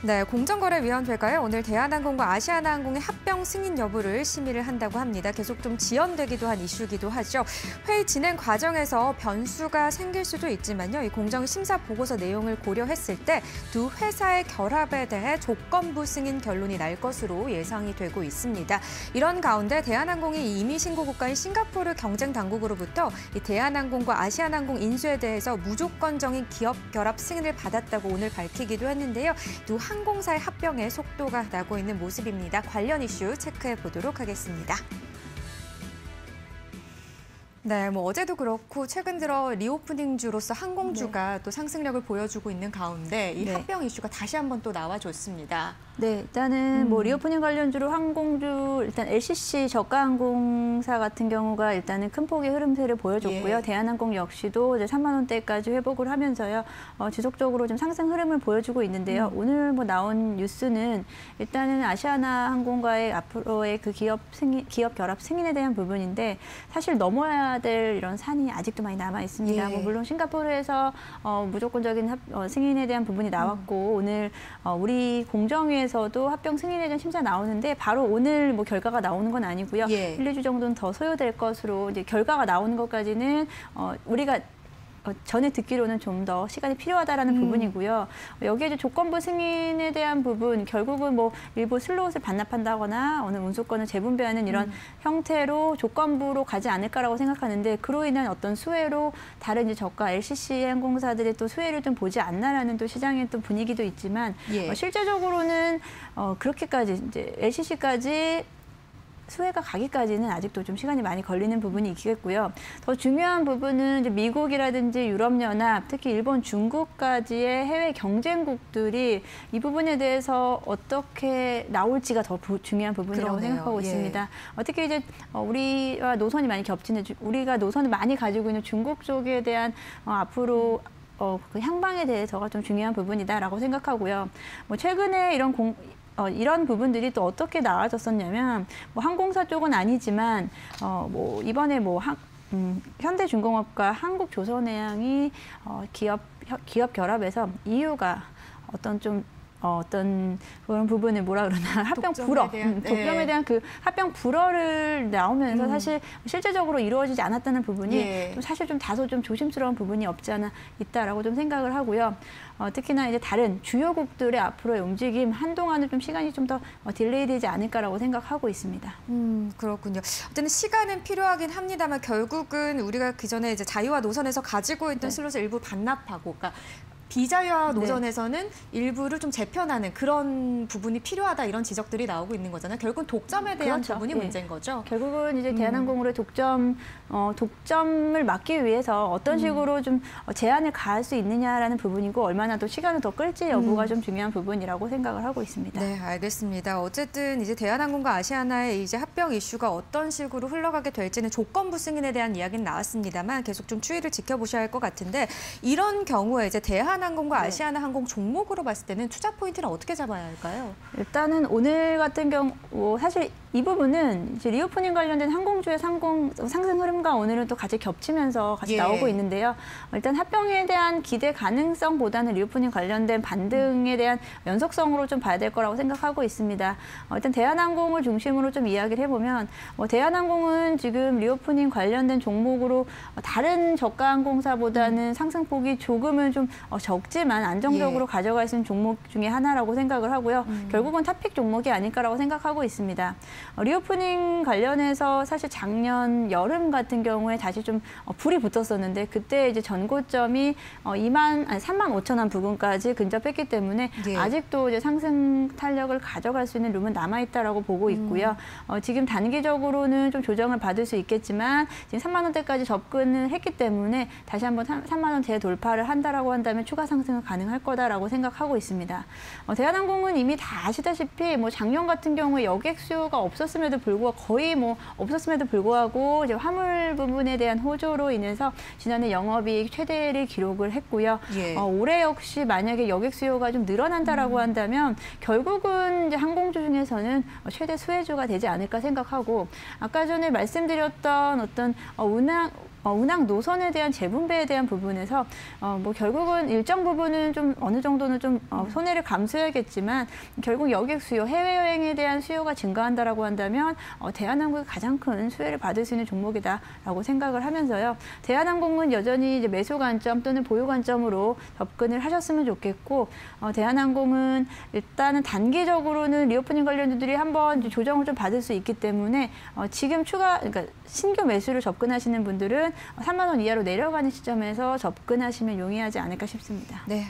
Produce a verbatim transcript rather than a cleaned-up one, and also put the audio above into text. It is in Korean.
네, 공정거래위원회가요 오늘 대한항공과 아시아나항공의 합병 승인 여부를 심의를 한다고 합니다. 계속 좀 지연되기도 한 이슈기도 하죠. 회의 진행 과정에서 변수가 생길 수도 있지만요. 이 공정심사 보고서 내용을 고려했을 때 두 회사의 결합에 대해 조건부 승인 결론이 날 것으로 예상이 되고 있습니다. 이런 가운데 대한항공이 임의 신고 국가인 싱가포르 경쟁 당국으로부터 이 대한항공과 아시아나항공 인수에 대해서 무조건적인 기업 결합 승인을 받았다고 오늘 밝히기도 했는데요. 두 항공사의 합병에 속도가 나고 있는 모습입니다. 관련 이슈 체크해 보도록 하겠습니다. 네, 뭐 어제도 그렇고 최근 들어 리오프닝주로서 항공주가 네. 또 상승력을 보여주고 있는 가운데 이 네. 합병 이슈가 다시 한번 또 나와줬습니다. 네, 일단은 음. 뭐 리오프닝 관련주로 항공주 일단 엘씨씨 저가항공사 같은 경우가 일단은 큰 폭의 흐름세를 보여줬고요. 예. 대한항공 역시도 이제 삼만 원대까지 회복을 하면서요 어, 지속적으로 좀 상승 흐름을 보여주고 있는데요. 음. 오늘 뭐 나온 뉴스는 일단은 아시아나항공과의 앞으로의 그 기업 승인, 기업 결합 승인에 대한 부분인데 사실 넘어야 될 이런 산이 아직도 많이 남아 있습니다. 예. 뭐 물론 싱가포르에서 어, 무조건적인 합, 어, 승인에 대한 부분이 나왔고 음. 오늘 어, 우리 공정위에서도 합병 승인에 대한 심사 나오는데 바로 오늘 뭐 결과가 나오는 건 아니고요. 예. 일, 이 주 정도는 더 소요될 것으로 이제 결과가 나오는 것까지는 어, 우리가 어, 전에 듣기로는 좀 더 시간이 필요하다라는 음. 부분이고요. 여기에 이제 조건부 승인에 대한 부분, 결국은 뭐 일부 슬롯을 반납한다거나 어느 운수권을 재분배하는 이런 음. 형태로 조건부로 가지 않을까라고 생각하는데 그로 인한 어떤 수혜로 다른 이제 저가 엘씨씨 항공사들이 또 수혜를 좀 보지 않나라는 또 시장의 또 분위기도 있지만 예. 어, 실제적으로는 어, 그렇게까지 이제 엘씨씨까지 수혜가 가기까지는 아직도 좀 시간이 많이 걸리는 부분이 있겠고요. 더 중요한 부분은 이제 미국이라든지 유럽연합, 특히 일본, 중국까지의 해외 경쟁국들이 이 부분에 대해서 어떻게 나올지가 더 중요한 부분이라고 그러네요. 생각하고 예. 있습니다. 어, 특히 이제 우리와 노선이 많이 겹치는, 우리가 노선을 많이 가지고 있는 중국 쪽에 대한 어, 앞으로 어, 그 향방에 대해서가 좀 중요한 부분이다라고 생각하고요. 뭐 최근에 이런 공 어, 이런 부분들이 또 어떻게 나아졌었냐면 뭐 항공사 쪽은 아니지만 어, 뭐 이번에 뭐 한, 음, 현대중공업과 한국조선해양이 어, 기업 기업 결합에서 이유가 어떤 좀 어, 어떤 그런 부분을 뭐라 그러나 합병 불허, 대한, 음, 독점에 네. 대한 그 합병 불허를 나오면서 음. 사실 실제적으로 이루어지지 않았다는 부분이 예. 좀 사실 좀 다소 좀 조심스러운 부분이 없지 않아 있다라고 좀 생각을 하고요. 어, 특히나 이제 다른 주요국들의 앞으로의 움직임 한동안은 좀 시간이 좀 더 어, 딜레이되지 않을까라고 생각하고 있습니다. 음 그렇군요. 어쨌든 시간은 필요하긴 합니다만 결국은 우리가 그 전에 이제 자유화 노선에서 가지고 있던 네. 슬롯을 일부 반납하고, 그러니까. 비자유화 노선에서는 네. 일부를 좀 재편하는 그런 부분이 필요하다 이런 지적들이 나오고 있는 거잖아요. 결국은 독점에 대한 그렇죠. 부분이 네. 문제인 거죠. 결국은 이제 대한항공으로의 독점, 어, 독점을 막기 위해서 어떤 식으로 음. 좀 제한을 가할 수 있느냐라는 부분이고 얼마나 또 시간을 더 끌지 여부가 음. 좀 중요한 부분이라고 생각을 하고 있습니다. 네, 알겠습니다. 어쨌든 이제 대한항공과 아시아나의 이제 합병 이슈가 어떤 식으로 흘러가게 될지는 조건부 승인에 대한 이야기는 나왔습니다만 계속 좀 추이를 지켜보셔야 할 것 같은데 이런 경우에 이제 대한 항공과 네. 아시아나항공 종목으로 봤을 때는 투자 포인트는 어떻게 잡아야 할까요? 일단은 오늘 같은 경우 사실 이 부분은 이제 리오프닝 관련된 항공주의 상공, 상승 흐름과 오늘은 또 같이 겹치면서 같이 예. 나오고 있는데요. 일단 합병에 대한 기대 가능성보다는 리오프닝 관련된 반등에 대한 연속성으로 좀 봐야 될 거라고 생각하고 있습니다. 어, 일단 대한항공을 중심으로 좀 이야기를 해보면 뭐 대한항공은 지금 리오프닝 관련된 종목으로 다른 저가 항공사보다는 음. 상승폭이 조금은 좀 적지만 안정적으로 예. 가져갈 수 있는 종목 중에 하나라고 생각을 하고요. 음. 결국은 탑픽 종목이 아닐까라고 생각하고 있습니다. 어, 리오프닝 관련해서 사실 작년 여름 같은 경우에 다시 좀 어, 불이 붙었었는데 그때 이제 전고점이 어, 이만 아니 삼만 오천 원 부근까지 근접했기 때문에 예. 아직도 이제 상승 탄력을 가져갈 수 있는 룸은 남아 있다라고 보고 있고요. 음. 어, 지금 단기적으로는 좀 조정을 받을 수 있겠지만 지금 삼만 원대까지 접근을 했기 때문에 다시 한번 삼만 원 재돌파를 한다라고 한다면 추가 상승은 가능할 거다라고 생각하고 있습니다. 어, 대한항공은 이미 다 아시다시피 뭐 작년 같은 경우에 여객 수요가 없었음에도 불구하고 거의 뭐 없었음에도 불구하고 이제 화물 부분에 대한 호조로 인해서 지난해 영업이익 최대를 기록을 했고요. 예. 어, 올해 역시 만약에 여객 수요가 좀 늘어난다라고 음. 한다면 결국은 이제 항공주 중에서는 최대 수혜주가 되지 않을까 생각하고 아까 전에 말씀드렸던 어떤 어, 운항 어, 운항 노선에 대한 재분배에 대한 부분에서 어, 뭐 결국은 일정 부분은 좀 어느 정도는 좀 어, 손해를 감수해야겠지만 결국 여객 수요, 해외여행에 대한 수요가 증가한다라고 한다면 어, 대한항공이 가장 큰 수혜를 받을 수 있는 종목이다라고 생각을 하면서요. 대한항공은 여전히 이제 매수 관점 또는 보유 관점으로 접근을 하셨으면 좋겠고 어, 대한항공은 일단은 단기적으로는 리오프닝 관련주들이 한번 조정을 좀 받을 수 있기 때문에 어, 지금 추가 그러니까 신규 매수를 접근하시는 분들은 삼만 원 이하로 내려가는 시점에서 접근하시면 용이하지 않을까 싶습니다. 네.